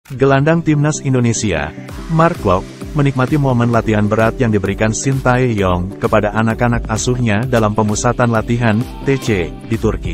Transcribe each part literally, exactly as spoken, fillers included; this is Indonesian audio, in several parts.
Gelandang timnas Indonesia, Mark Klok, menikmati momen latihan berat yang diberikan Shin Tae-yong kepada anak-anak asuhnya dalam pemusatan latihan T C di Turki.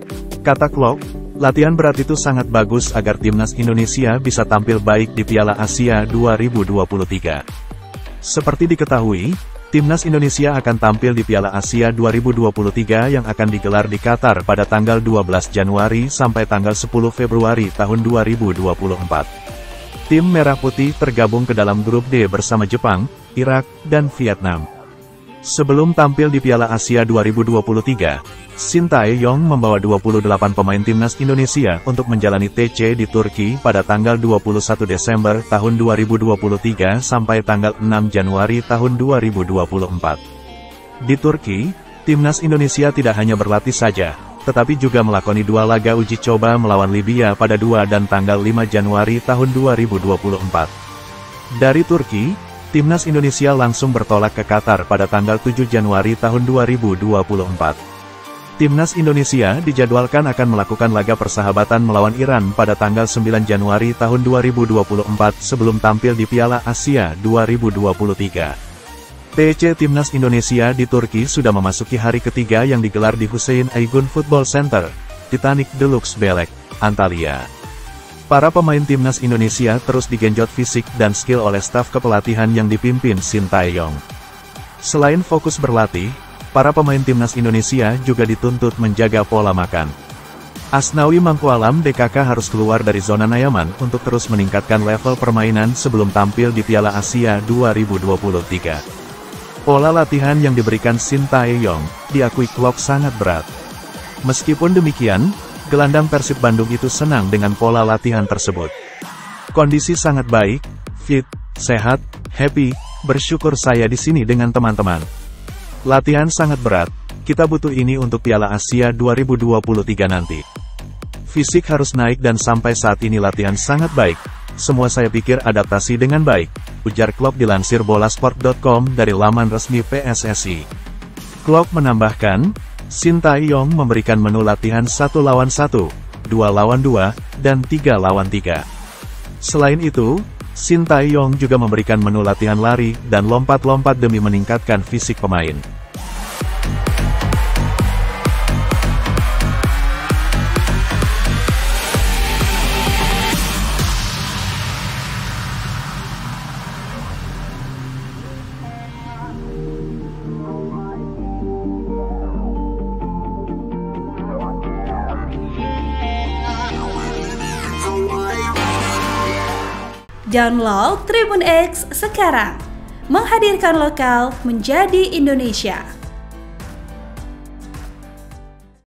Kata Klok, latihan berat itu sangat bagus agar timnas Indonesia bisa tampil baik di Piala Asia dua ribu dua puluh tiga. Seperti diketahui, timnas Indonesia akan tampil di Piala Asia dua ribu dua puluh tiga yang akan digelar di Qatar pada tanggal dua belas Januari sampai tanggal sepuluh Februari tahun dua ribu dua puluh empat. Tim Merah Putih tergabung ke dalam grup D bersama Jepang, Irak, dan Vietnam. Sebelum tampil di Piala Asia dua ribu dua puluh tiga, Shin Tae-yong membawa dua puluh delapan pemain timnas Indonesia untuk menjalani T C di Turki pada tanggal dua puluh satu Desember tahun dua ribu dua puluh tiga sampai tanggal enam Januari tahun dua ribu dua puluh empat. Di Turki, timnas Indonesia tidak hanya berlatih saja, tetapi juga melakoni dua laga uji coba melawan Libya pada dua dan tanggal lima Januari tahun dua ribu dua puluh empat. Dari Turki, timnas Indonesia langsung bertolak ke Qatar pada tanggal tujuh Januari tahun dua ribu dua puluh empat. Timnas Indonesia dijadwalkan akan melakukan laga persahabatan melawan Iran pada tanggal sembilan Januari tahun dua ribu dua puluh empat sebelum tampil di Piala Asia dua ribu dua puluh tiga. T C Timnas Indonesia di Turki sudah memasuki hari ketiga yang digelar di Hüseyin Aygun Football Center, Titanic Deluxe Belek, Antalya. Para pemain timnas Indonesia terus digenjot fisik dan skill oleh staf kepelatihan yang dipimpin Shin Tae-yong. Selain fokus berlatih, para pemain timnas Indonesia juga dituntut menjaga pola makan. Asnawi Mangkualam D K K harus keluar dari zona nyaman untuk terus meningkatkan level permainan sebelum tampil di Piala Asia dua ribu dua puluh tiga. Pola latihan yang diberikan Shin Tae-yong diakui Klok sangat berat. Meskipun demikian, gelandang Persib Bandung itu senang dengan pola latihan tersebut. Kondisi sangat baik, fit, sehat, happy, bersyukur saya di sini dengan teman-teman. Latihan sangat berat, kita butuh ini untuk Piala Asia dua ribu dua puluh tiga nanti. Fisik harus naik dan sampai saat ini latihan sangat baik. Semua saya pikir adaptasi dengan baik, ujar Klok dilansir bolasport titik com dari laman resmi P S S I. Klok menambahkan, Shin Tae-yong memberikan menu latihan satu lawan satu, dua lawan dua, dan tiga lawan tiga. Selain itu, Shin Tae-yong juga memberikan menu latihan lari dan lompat-lompat demi meningkatkan fisik pemain. Download Tribun X sekarang, menghadirkan lokal menjadi Indonesia.